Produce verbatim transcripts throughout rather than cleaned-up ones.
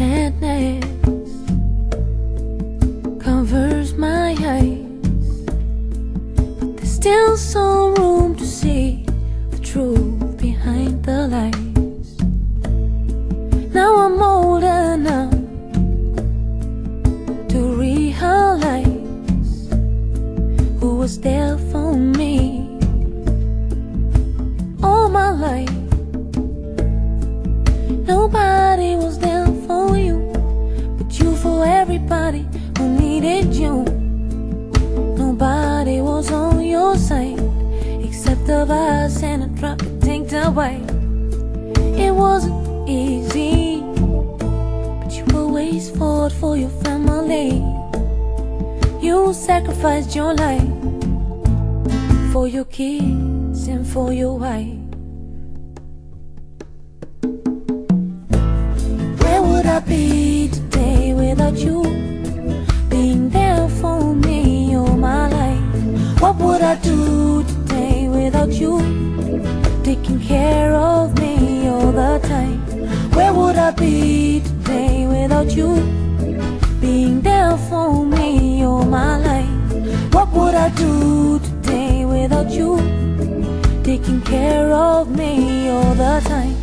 Sadness covers my eyes, but there's still some room to see the truth behind the lies. Now I'm old enough to realize who was there for me all my life. Nobody was there for you, but you for everybody who needed you. Nobody was on your side except the us and a truck that tanked away. It wasn't easy, but you always fought for your family. You sacrificed your life for your kids and for your wife. Where would I be today without you being there for me all my life? What would I do today without you taking care of me all the time? Where would I be today without you being there for me all my life? What would I do today without you taking care of me all the time?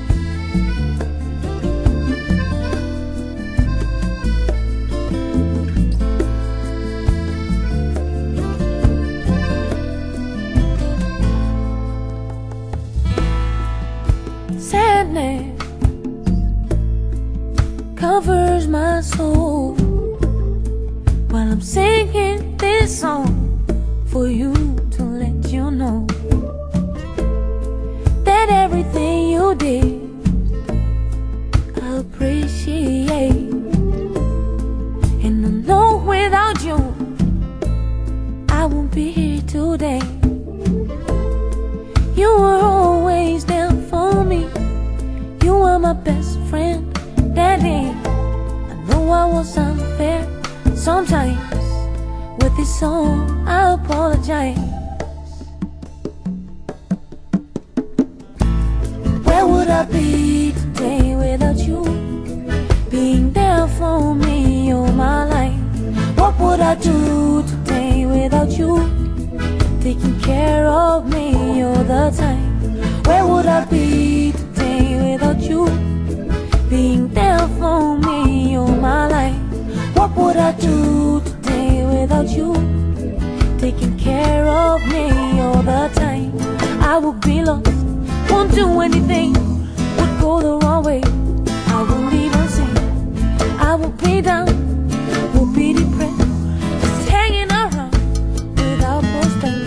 Sadness covers my soul while I'm singing this song for you to let you know that everything you did I appreciate. And I know without you I won't be here today. You were always there for me. You were my best friend that day. I know I was unfair sometimes. With this song I apologize. Where would I be today without you being there for me all my life? What would I do today without you taking care of me all the time? Where would I be today without you being there for me all my life? What would I do today without you taking care of me all the time? I would be lost, won't do anything, would go the wrong way. I won't even sing, I would be down, would be depressed, just hanging around without more space.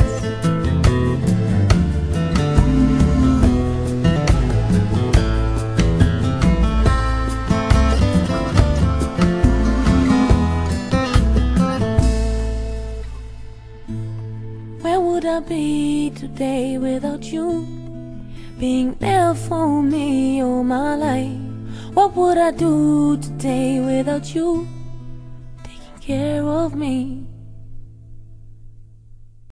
Where would I be today without you being there for me all my life? What would I do today without you taking care of me?